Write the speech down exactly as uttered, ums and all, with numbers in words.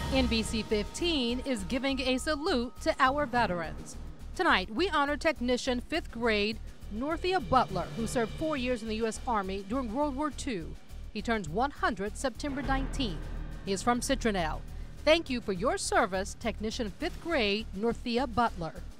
N B C fifteen is giving a salute to our veterans. Tonight, we honor technician fifth grade Northea Butler, who served four years in the U S Army during World War Two. He turns one hundred September nineteenth. He is from Citronelle. Thank you for your service, technician fifth grade Northea Butler.